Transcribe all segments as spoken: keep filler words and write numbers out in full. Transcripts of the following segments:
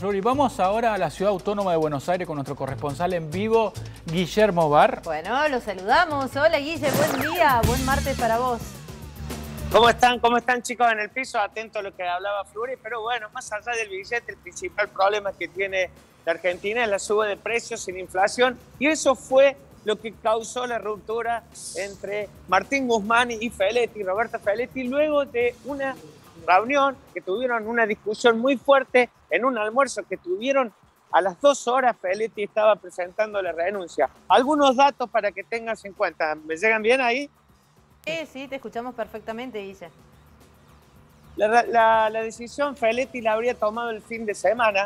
Flori, vamos ahora a la Ciudad Autónoma de Buenos Aires con nuestro corresponsal en vivo, Guillermo Barr. Bueno, los saludamos. Hola, Guille, buen día, buen martes para vos. ¿Cómo están? ¿Cómo están, chicos, en el piso? Atento a lo que hablaba Flori, pero bueno, más allá del billete, el principal problema que tiene la Argentina es la suba de precios sin inflación, y eso fue lo que causó la ruptura entre Martín Guzmán y Feletti, Roberto Feletti, luego de una reunión que tuvieron, una discusión muy fuerte en un almuerzo que tuvieron. A las dos horas Feletti estaba presentando la renuncia. Algunos datos para que tengas en cuenta. ¿Me llegan bien ahí? Sí, sí, te escuchamos perfectamente, Guille. La, la, la decisión Feletti la habría tomado el fin de semana.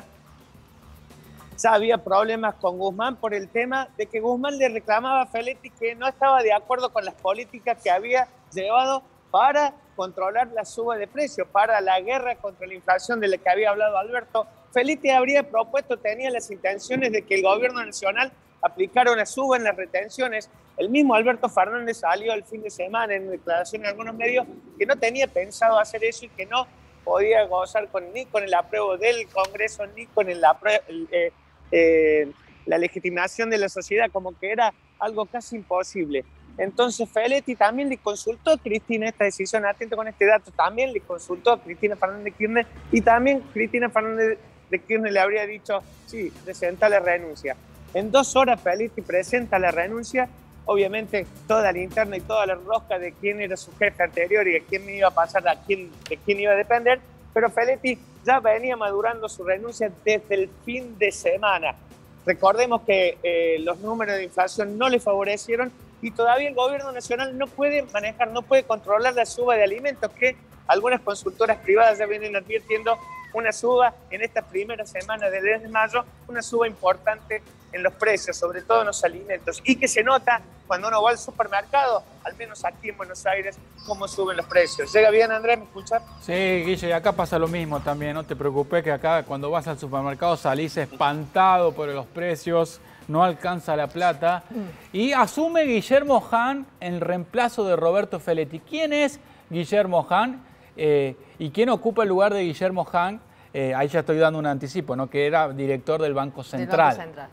Ya había problemas con Guzmán por el tema de que Guzmán le reclamaba a Feletti que no estaba de acuerdo con las políticas que había llevado para controlar la suba de precios, para la guerra contra la inflación de la que había hablado Alberto. Feletti habría propuesto, tenía las intenciones de que el gobierno nacional aplicara una suba en las retenciones. El mismo Alberto Fernández salió el fin de semana en declaración en algunos medios que no tenía pensado hacer eso y que no podía gozar con, ni con el apruebo del Congreso ni con el apruebo, eh, eh, la legitimación de la sociedad, como que era algo casi imposible. Entonces Feletti también le consultó a Cristina esta decisión, atento con este dato, también le consultó a Cristina Fernández de Kirchner y también Cristina Fernández de Kirchner le habría dicho, sí, presenta la renuncia. En dos horas Feletti presenta la renuncia, obviamente toda la interna y toda la rosca de quién era su jefe anterior y de quién iba a pasar, a quién, de quién iba a depender, pero Feletti ya venía madurando su renuncia desde el fin de semana. Recordemos que eh, los números de inflación no le favorecieron y todavía el gobierno nacional no puede manejar, no puede controlar la suba de alimentos, que algunas consultoras privadas ya vienen advirtiendo una suba en esta primera semana del mes de mayo, una suba importante en los precios, sobre todo en los alimentos, y que se nota cuando uno va al supermercado, al menos aquí en Buenos Aires, cómo suben los precios. ¿Llega bien, Andrés? ¿Me escuchas? Sí, Guille, acá pasa lo mismo también, no te preocupes que acá cuando vas al supermercado salís espantado por los precios, no alcanza la plata. Y asume Guillermo Hahn en reemplazo de Roberto Feletti. ¿Quién es Guillermo Hahn eh, y quién ocupa el lugar de Guillermo Hahn? Eh, ahí ya estoy dando un anticipo, ¿no? Que era director del Banco Central. Del Banco Central.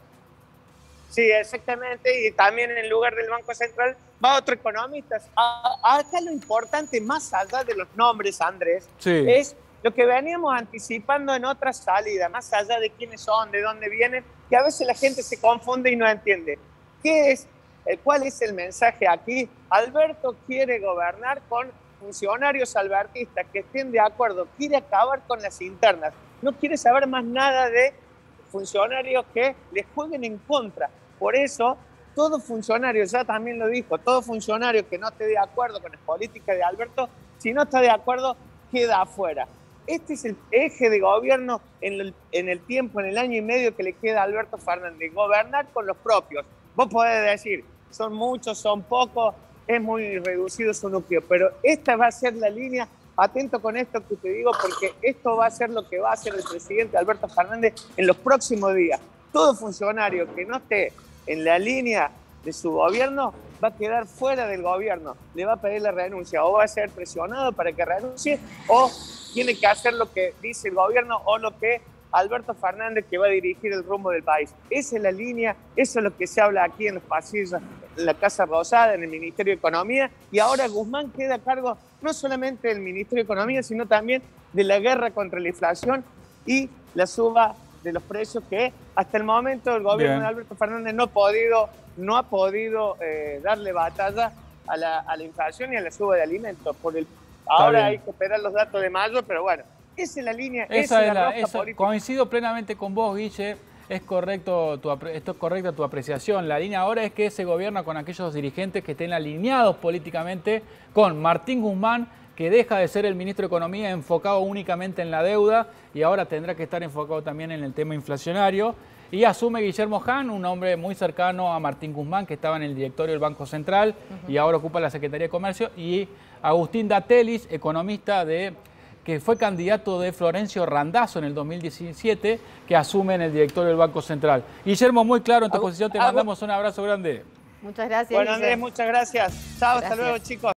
Sí, exactamente, y también en el lugar del Banco Central va otro economista. Acá lo importante, más allá de los nombres, Andrés, sí, es lo que veníamos anticipando en otras salidas, más allá de quiénes son, de dónde vienen, que a veces la gente se confunde y no entiende. ¿Qué es? ¿Cuál es el mensaje aquí? Alberto quiere gobernar con funcionarios albertistas que estén de acuerdo, quiere acabar con las internas, no quiere saber más nada de funcionarios que les jueguen en contra. Por eso, todo funcionario, ya también lo dijo, todo funcionario que no esté de acuerdo con las políticas de Alberto, si no está de acuerdo, queda afuera. Este es el eje de gobierno en el, en el tiempo, en el año y medio que le queda a Alberto Fernández, gobernar con los propios. Vos podés decir, son muchos, son pocos, es muy reducido su núcleo, pero esta va a ser la línea. Atento con esto que te digo, porque esto va a ser lo que va a hacer el presidente Alberto Fernández en los próximos días. Todo funcionario que no esté en la línea de su gobierno va a quedar fuera del gobierno. Le va a pedir la renuncia, o va a ser presionado para que renuncie, o tiene que hacer lo que dice el gobierno o lo que Alberto Fernández, que va a dirigir el rumbo del país. Esa es la línea, eso es lo que se habla aquí en los pasillos, en la Casa Rosada, en el Ministerio de Economía, y ahora Guzmán queda a cargo no solamente del Ministerio de Economía, sino también de la guerra contra la inflación y la suba de los precios, que hasta el momento el gobierno Bien. de Alberto Fernández no ha podido, no ha podido eh, darle batalla a la, a la inflación y a la suba de alimentos. Por el, ahora hay que esperar los datos de mayo, pero bueno, esa es la línea, esa, esa es la, la esa, Coincido plenamente con vos, Guille. Es correcto tu, esto es correcta tu apreciación. La línea ahora es que se gobierna con aquellos dirigentes que estén alineados políticamente con Martín Guzmán, que deja de ser el ministro de Economía enfocado únicamente en la deuda y ahora tendrá que estar enfocado también en el tema inflacionario. Y asume Guillermo Hahn, un hombre muy cercano a Martín Guzmán, que estaba en el directorio del Banco Central uh-huh. y ahora ocupa la Secretaría de Comercio, y Agustín Datelis, economista de... que fue candidato de Florencio Randazzo en el dos mil diecisiete, que asume en el directorio del Banco Central. Guillermo, muy claro en tu posición, te mandamos un abrazo grande. Muchas gracias. Bueno, Andrés, muchas gracias. Chao, hasta luego, chicos.